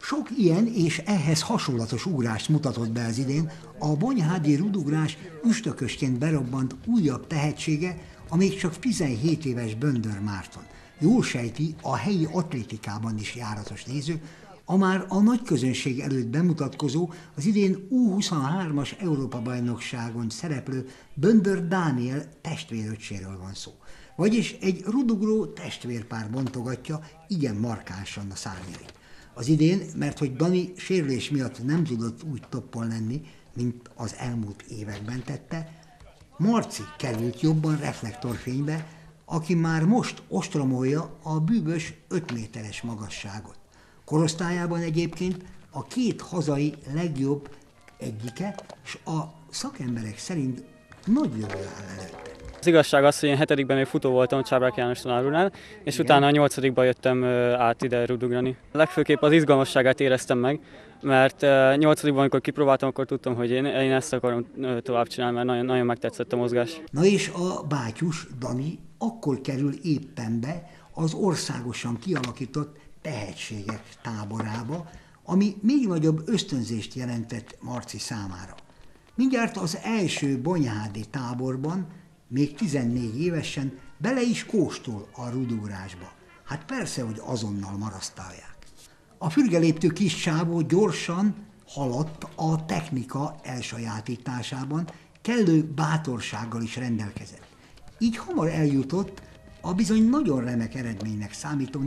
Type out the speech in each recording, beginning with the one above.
Sok ilyen és ehhez hasonlatos ugrást mutatott be az idén a bonyhádi rudugrás üstökösként berobbant újabb tehetsége, a még csak 17 éves Böndör Márton. Jól sejti a helyi atlétikában is járatos néző, a már a nagy közönség előtt bemutatkozó, az idén U23-as Európa-bajnokságon szereplő Böndör Dániel testvéröccséről van szó. Vagyis egy rudugró testvérpár bontogatja igen markánsan a szárnyait. Az idén, mert hogy Dani sérülés miatt nem tudott úgy toppon lenni, mint az elmúlt években tette, Marci került jobban reflektorfénybe, aki már most ostromolja a bűvös 5 méteres magasságot. Korosztályában egyébként a két hazai legjobb egyike, és a szakemberek szerint nagy jövő áll előtte. Az igazság az, hogy én 7-ben még futó voltam Csábrák János tanár úrnál, és igen, utána a 8-ban jöttem át ide rudugrani. Legfőképp az izgalmasságát éreztem meg, mert 8-ban, amikor kipróbáltam, akkor tudtam, hogy én ezt akarom tovább csinálni, mert nagyon, nagyon megtetszett a mozgás. Na és a bátyus Dani akkor kerül éppen be az országosan kialakított tehetségek táborába, ami még nagyobb ösztönzést jelentett Marci számára. Mindjárt az első bonyhádi táborban, még 14 évesen bele is kóstol a rudugrásba. Hát persze, hogy azonnal marasztálják. A fürgeléptő kis csávó gyorsan haladt a technika elsajátításában, kellő bátorsággal is rendelkezett. Így hamar eljutott a bizony nagyon remek eredménynek számító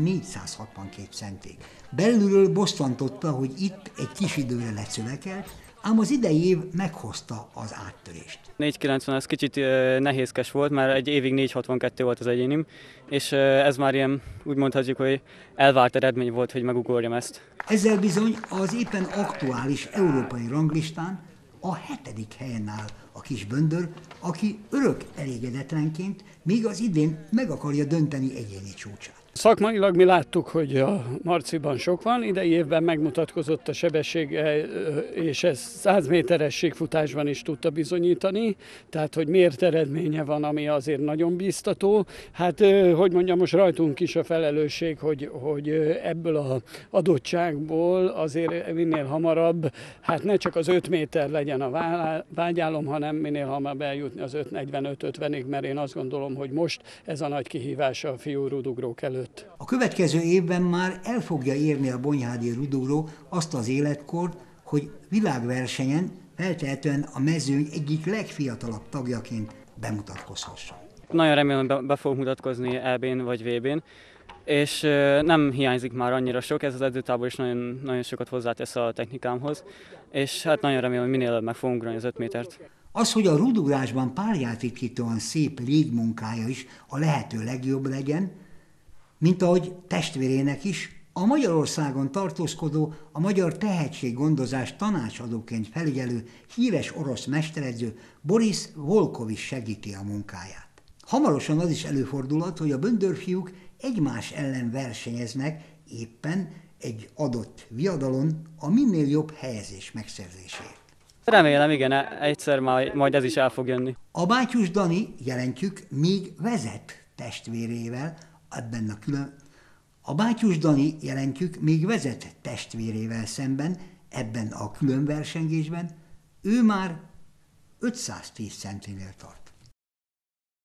462 centig. Belülről bosszantotta, hogy itt egy kis időre lecövekelt, ám az idei év meghozta az áttörést. 4,90 az kicsit nehézkes volt, mert egy évig 4,62 volt az egyénim, és ez már ilyen, úgy mondhatjuk, hogy elvárt eredmény volt, hogy megugorjam ezt. Ezzel bizony az éppen aktuális európai ranglistán a 7. helyen áll a kis Böndör, aki örök elégedetlenként még az idén meg akarja dönteni egyéni csúcsát. Szakmailag mi láttuk, hogy a Marciban sok van, idei évben megmutatkozott a sebessége, és ez 100 méteres síkfutásban is tudta bizonyítani, tehát hogy mért eredménye van, ami azért nagyon bíztató. Hát, hogy mondjam, most rajtunk is a felelősség, hogy ebből az adottságból azért minél hamarabb, hát ne csak az 5 méter legyen a vágyálom, hanem minél hamarabb eljutni az 5,45-50-ig, mert én azt gondolom, hogy most ez a nagy kihívás a fiú rudugrók előtt. A következő évben már el fogja érni a bonyhádi rudugró azt az életkort, hogy világversenyen feltehetően a mezőny egyik legfiatalabb tagjaként bemutatkozhasson. Nagyon remélem, hogy be fogok mutatkozni EB-n vagy VB-n, és nem hiányzik már annyira sok, ez az edzőtábor is nagyon, nagyon sokat hozzátesz a technikámhoz, és hát nagyon remélem, hogy minél előbb meg fogunk ugrani az 5 métert. Az, hogy a rudugrásban párjátrítóan szép légmunkája is a lehető legjobb legyen, mint ahogy testvérének is, a Magyarországon tartózkodó, a magyar tehetséggondozás tanácsadóként felügyelő híres orosz mesteredző Boris Volkov is segíti a munkáját. Hamarosan az is előfordulhat, hogy a böndörfiúk egymás ellen versenyeznek éppen egy adott viadalon a minél jobb helyezés megszerzéséért. Remélem, igen, egyszer majd ez is el fog jönni. A bátyus Dani, jelentjük, még vezet testvérével, szemben ebben a külön versengésben, ő már 510 centinél tart.